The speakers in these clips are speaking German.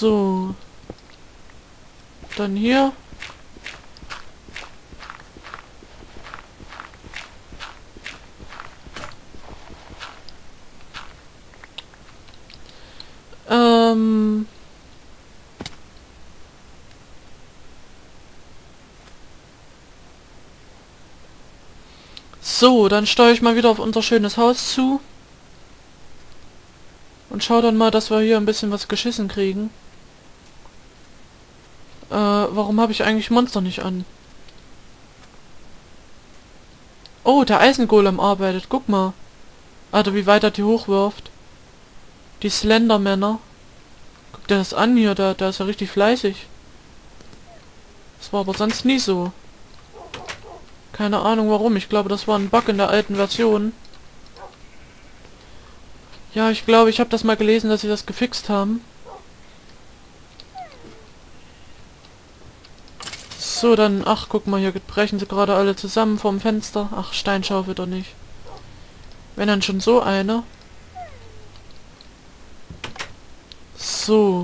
So. Dann hier. So, dann steuere ich mal wieder auf unser schönes Haus zu. Und schau dann mal, dass wir hier ein bisschen was geschissen kriegen. Warum habe ich eigentlich Monster nicht an? Oh, der Eisengolem arbeitet. Guck mal. Alter, wie weit er die hochwirft. Die Slendermänner. Guck dir das an hier. Der ist ja richtig fleißig. Das war aber sonst nie so. Keine Ahnung warum. Ich glaube, das war ein Bug in der alten Version. Ja, ich glaube, ich habe das mal gelesen, dass sie das gefixt haben. So, dann... Ach, guck mal, hier brechen sie gerade alle zusammen vorm Fenster. Ach, Steinschaufel doch nicht. Wenn dann schon so eine. So.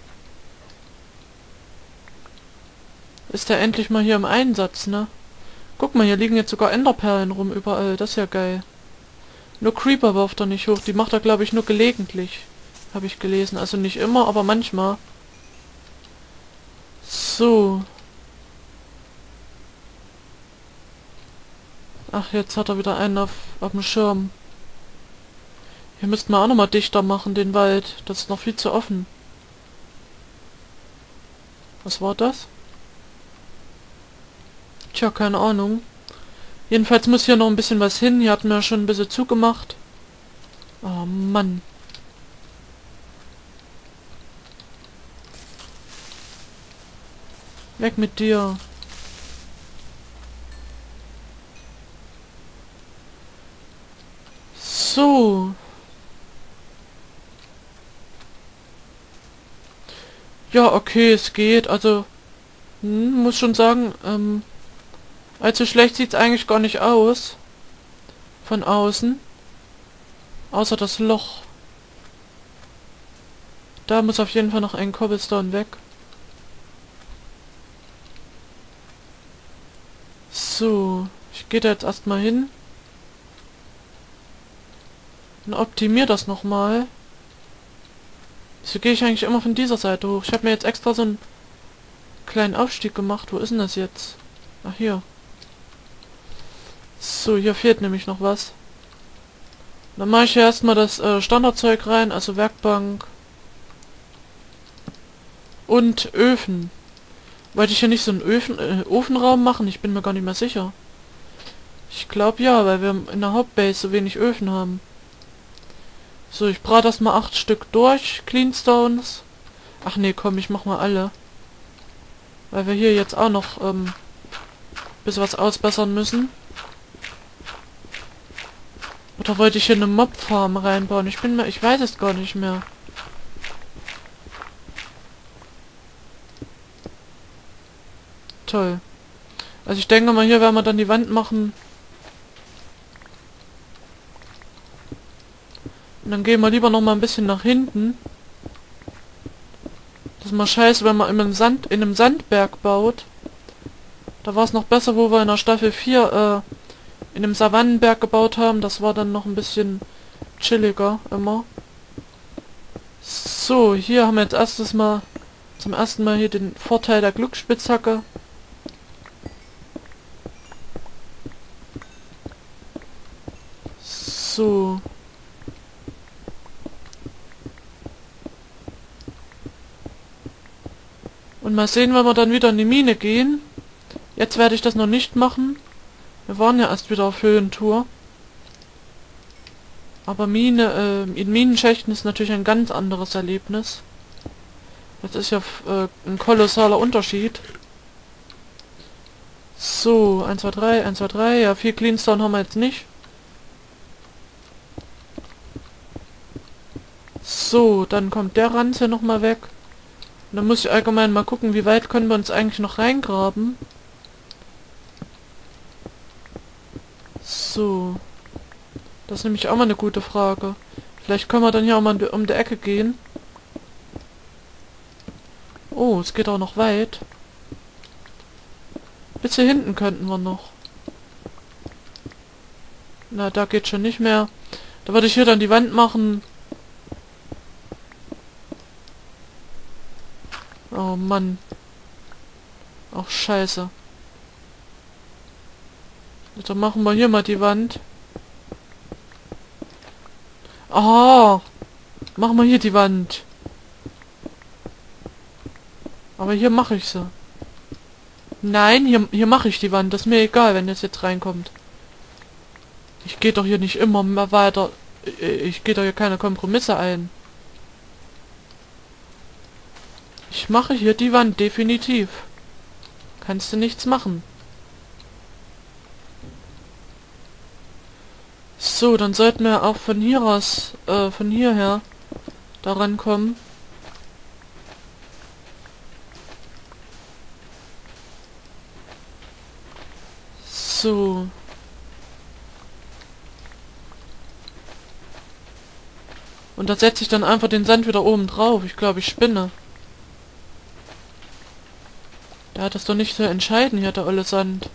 Ist der endlich mal hier im Einsatz, ne? Guck mal, hier liegen jetzt sogar Enderperlen rum überall. Das ist ja geil. Nur Creeper wirft er nicht hoch. Die macht er, glaube ich, nur gelegentlich. Habe ich gelesen. Also nicht immer, aber manchmal. So. Ach, jetzt hat er wieder einen auf dem Schirm. Hier müssten wir auch nochmal dichter machen, den Wald. Das ist noch viel zu offen. Was war das? Tja, keine Ahnung. Jedenfalls muss hier noch ein bisschen was hin. Hier hatten wir schon ein bisschen zugemacht. Oh Mann. Weg mit dir. So. Ja, okay, es geht. Also, muss schon sagen, allzu schlecht sieht's eigentlich gar nicht aus. Von außen. Außer das Loch. Da muss auf jeden Fall noch ein Cobblestone weg. So, ich gehe da jetzt erstmal hin. Und optimiere das nochmal. Wieso gehe ich eigentlich immer von dieser Seite hoch? Ich habe mir jetzt extra so einen kleinen Aufstieg gemacht. Wo ist denn das jetzt? Ach, hier. So, hier fehlt nämlich noch was. Dann mache ich hier erstmal das Standardzeug rein, also Werkbank. Und Öfen. Wollte ich hier nicht so einen Ofenraum machen? Ich bin mir gar nicht mehr sicher. Ich glaube ja, weil wir in der Hauptbase so wenig Öfen haben. So, ich brate das mal 8 Stück durch. Cleanstones. Ach nee, komm, ich mach mal alle. Weil wir hier jetzt auch noch bisschen was ausbessern müssen. Oder wollte ich hier eine Mobfarm reinbauen? Ich weiß es gar nicht mehr. Toll. Also ich denke mal, hier werden wir dann die Wand machen. Und dann gehen wir lieber noch mal ein bisschen nach hinten. Das ist mal scheiße, wenn man in einem Sandberg baut. Da war es noch besser, wo wir in der Staffel 4 in einem Savannenberg gebaut haben. Das war dann noch ein bisschen chilliger immer. So, hier haben wir jetzt zum ersten Mal hier den Vorteil der Glücksspitzhacke. So. Und mal sehen, wenn wir dann wieder in die Mine gehen. Jetzt werde ich das noch nicht machen. Wir waren ja erst wieder auf Höhentour. Aber in Minenschächten ist natürlich ein ganz anderes Erlebnis. Das ist ja ein kolossaler Unterschied. So, 1, 2, 3, 1, 2, 3. Ja, viel Cleanstone haben wir jetzt nicht. So, dann kommt der Ranz hier nochmal weg. Und dann muss ich allgemein mal gucken, wie weit können wir uns eigentlich noch reingraben. So. Das ist nämlich auch mal eine gute Frage. Vielleicht können wir dann hier auch mal um die Ecke gehen. Oh, es geht auch noch weit. Bis hier hinten könnten wir noch. Na, da geht schon nicht mehr. Da würde ich hier dann die Wand machen. Oh Mann. Ach, scheiße. Dann machen wir hier mal die Wand. Ah, machen wir hier die Wand. Aber hier mache ich sie. Nein, hier mache ich die Wand. Das ist mir egal, wenn das jetzt reinkommt. Ich gehe doch hier nicht immer mehr weiter. Ich gehe doch hier keine Kompromisse ein. Ich mache hier die Wand, definitiv. Kannst du nichts machen. So, dann sollten wir auch von hier aus, von hierher daran kommen. So. Und da setze ich dann einfach den Sand wieder oben drauf. Ich glaube, ich spinne. Der hat das doch nicht zu entscheiden hier, der olle Sand.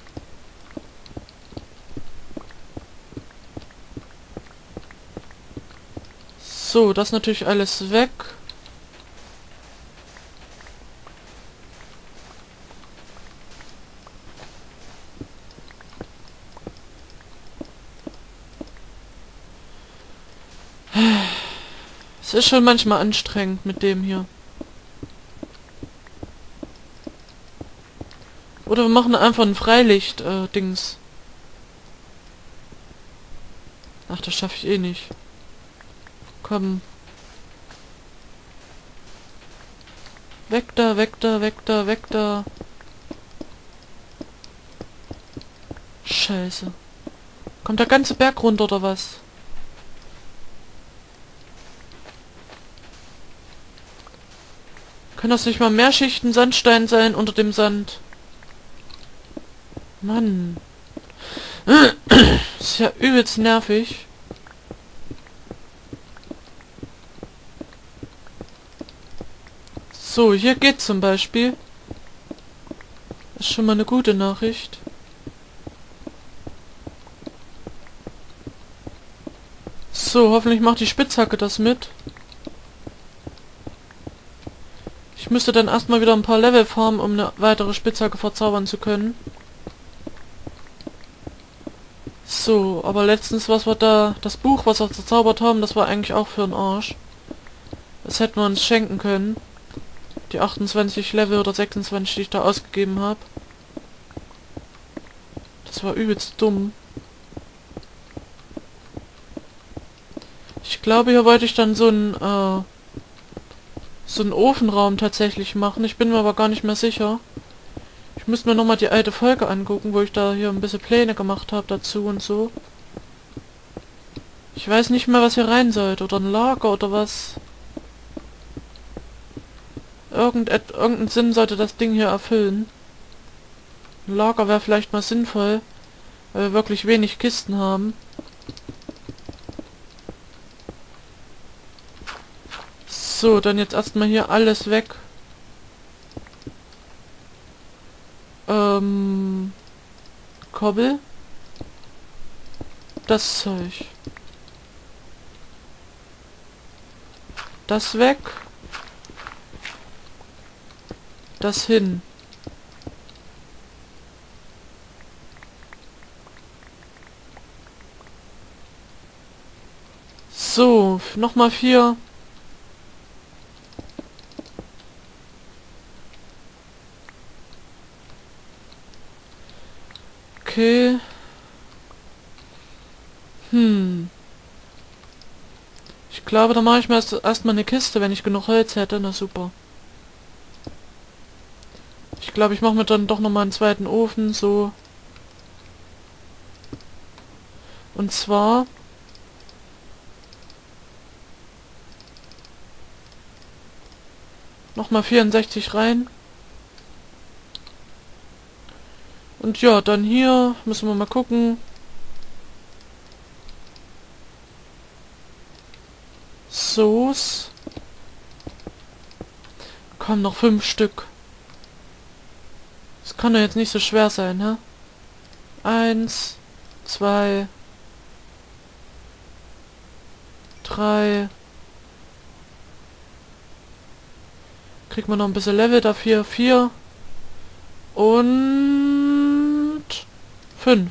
So, das ist natürlich alles weg. Es ist schon manchmal anstrengend mit dem hier. Oder wir machen einfach ein Freilicht-Dings. Ach, das schaffe ich eh nicht. Komm. Weg da, weg da, weg da, weg da. Scheiße. Kommt der ganze Berg runter oder was? Können das nicht mal mehr Schichten Sandstein sein unter dem Sand? Mann. Ist ja übelst nervig. So, hier geht zum Beispiel. Ist schon mal eine gute Nachricht. So, hoffentlich macht die Spitzhacke das mit. Ich müsste dann erstmal wieder ein paar Level farmen, um eine weitere Spitzhacke verzaubern zu können. So, aber letztens, was wir da... Das Buch, was wir verzaubert haben, das war eigentlich auch für den Arsch. Das hätten wir uns schenken können. Die 28 Level oder 26, die ich da ausgegeben habe. Das war übelst dumm. Ich glaube, hier wollte ich dann so einen Ofenraum tatsächlich machen. Ich bin mir aber gar nicht mehr sicher. Ich müsste mir nochmal die alte Folge angucken, wo ich da hier ein bisschen Pläne gemacht habe dazu und so. Ich weiß nicht mehr, was hier rein sollte. Oder ein Lager oder was. Irgendeinen Sinn sollte das Ding hier erfüllen. Ein Lager wäre vielleicht mal sinnvoll, weil wir wirklich wenig Kisten haben. So, dann jetzt erstmal hier alles weg. Kobbel. Das Zeug. Das weg. Das hin. So, nochmal 4. Okay. Ich glaube, da mache ich mir erstmal eine Kiste, wenn ich genug Holz hätte. Na super. Ich glaube, ich mache mir dann doch nochmal einen zweiten Ofen, so. Und zwar... Nochmal 64 rein. Und ja, dann hier müssen wir mal gucken. Komm, noch 5 Stück. Das kann doch jetzt nicht so schwer sein, hä? 1, 2, 3. Kriegt man noch ein bisschen Level dafür. 4. Und 5.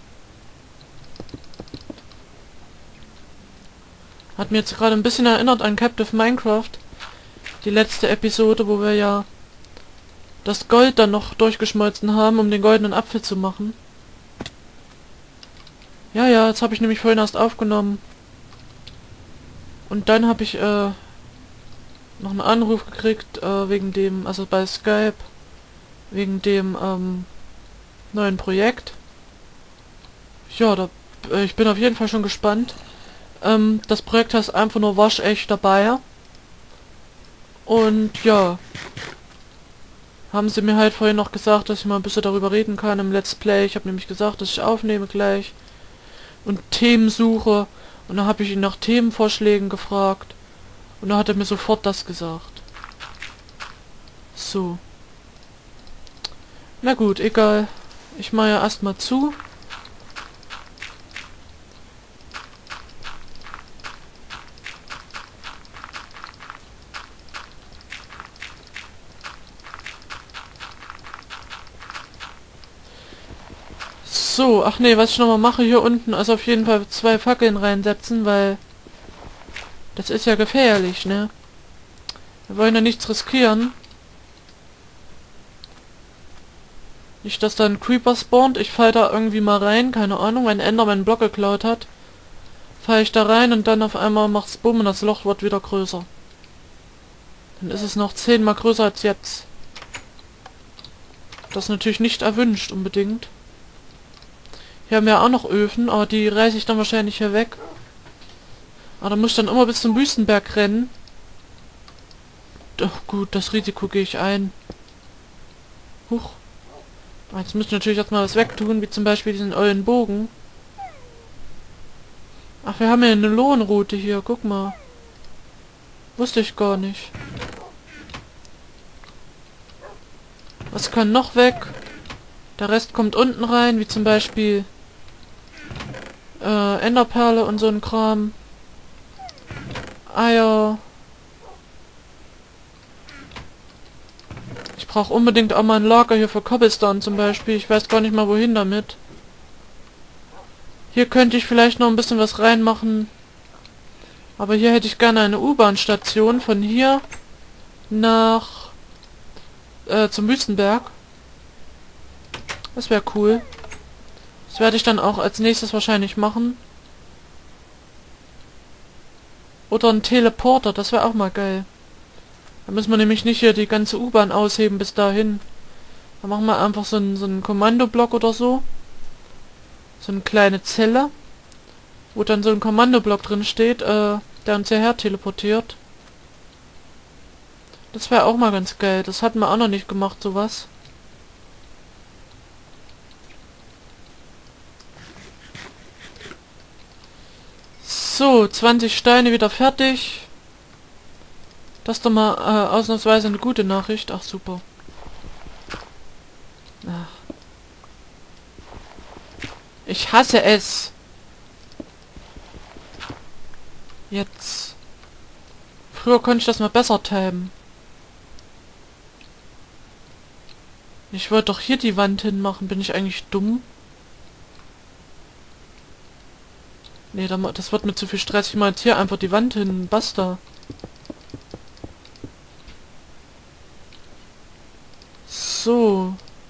Hat mir jetzt gerade ein bisschen erinnert an Captive Minecraft. Die letzte Episode, wo wir ja das Gold dann noch durchgeschmolzen haben, um den goldenen Apfel zu machen. Ja, ja, jetzt habe ich nämlich vorhin erst aufgenommen. Und dann habe ich noch einen Anruf gekriegt, wegen dem, also bei Skype, wegen dem neuen Projekt. Ja, ich bin auf jeden Fall schon gespannt. Das Projekt heißt einfach nur waschecht dabei. Und ja, haben sie mir halt vorhin noch gesagt, dass ich mal ein bisschen darüber reden kann im Let's Play. Ich habe nämlich gesagt, dass ich aufnehme gleich und Themen suche. Und dann habe ich ihn nach Themenvorschlägen gefragt. Und dann hat er mir sofort das gesagt. So. Na gut, egal. Ich mache ja erstmal zu. So, ach nee, was ich nochmal mache hier unten, also auf jeden Fall 2 Fackeln reinsetzen, weil das ist ja gefährlich, ne? Wir wollen ja nichts riskieren. Nicht, dass da ein Creeper spawnt, ich fall da irgendwie mal rein, keine Ahnung, ein Enderman einen Block geklaut hat. Fall ich da rein und dann auf einmal macht's Bumm und das Loch wird wieder größer. Dann ist es noch 10-mal größer als jetzt. Das ist natürlich nicht erwünscht unbedingt. Hier haben wir auch noch Öfen, aber die reiße ich dann wahrscheinlich hier weg. Aber da muss ich dann immer bis zum Wüstenberg rennen. Doch gut, das Risiko gehe ich ein. Huch. Jetzt müsste ich natürlich erstmal was wegtun, wie zum Beispiel diesen ollen Bogen. Ach, wir haben ja eine Lohnroute hier, guck mal. Wusste ich gar nicht. Was kann noch weg? Der Rest kommt unten rein, wie zum Beispiel Enderperle und so ein Kram. Eier. Ich brauche unbedingt auch mal ein Lager hier für Cobblestone zum Beispiel. Ich weiß gar nicht mal wohin damit. Hier könnte ich vielleicht noch ein bisschen was reinmachen. Aber hier hätte ich gerne eine U-Bahn-Station von hier nach zum Wüstenberg. Das wäre cool. Das werde ich dann auch als nächstes wahrscheinlich machen. Oder ein Teleporter, das wäre auch mal geil. Da müssen wir nämlich nicht hier die ganze U-Bahn ausheben bis dahin. Da machen wir einfach so einen Kommandoblock oder so. So eine kleine Zelle. Wo dann so ein Kommandoblock drin steht, der uns hierher teleportiert. Das wäre auch mal ganz geil. Das hatten wir auch noch nicht gemacht, sowas. So, 20 Steine wieder fertig. Das ist doch mal ausnahmsweise eine gute Nachricht. Ach, super. Ach. Ich hasse es. Jetzt. Früher konnte ich das mal besser timen. Ich wollte doch hier die Wand hinmachen. Bin ich eigentlich dumm? Nee, das wird mir zu viel Stress. Ich mache jetzt hier einfach die Wand hin. Basta. So.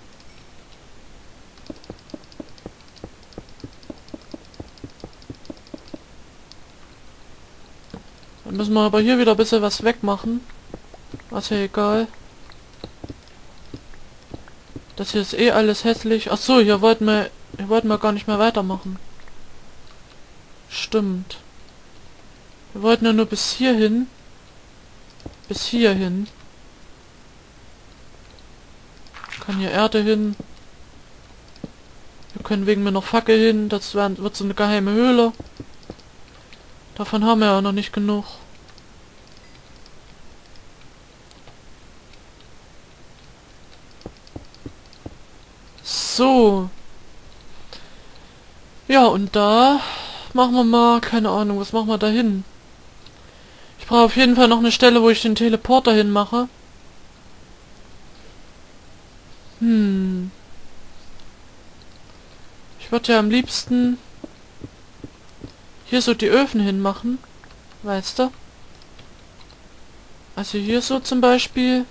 Dann müssen wir aber hier wieder ein bisschen was wegmachen. Was ja egal. Das hier ist eh alles hässlich. Ach so, hier wollten wir gar nicht mehr weitermachen. Stimmt. Wir wollten ja nur bis hierhin. Bis hierhin. Kann hier Erde hin. Wir können wegen mir noch Fackel hin. Das wird so eine geheime Höhle. Davon haben wir ja noch nicht genug. So. Ja, und da machen wir mal, keine Ahnung, was machen wir da hin? Ich brauche auf jeden Fall noch eine Stelle, wo ich den Teleporter hinmache. Ich würde ja am liebsten hier so die Öfen hinmachen. Weißt du? Also hier so zum Beispiel.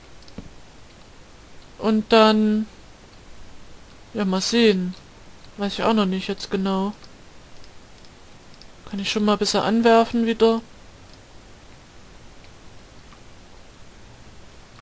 Und dann... Ja, mal sehen. Weiß ich auch noch nicht jetzt genau. Kann ich schon mal ein bisschen anwerfen wieder.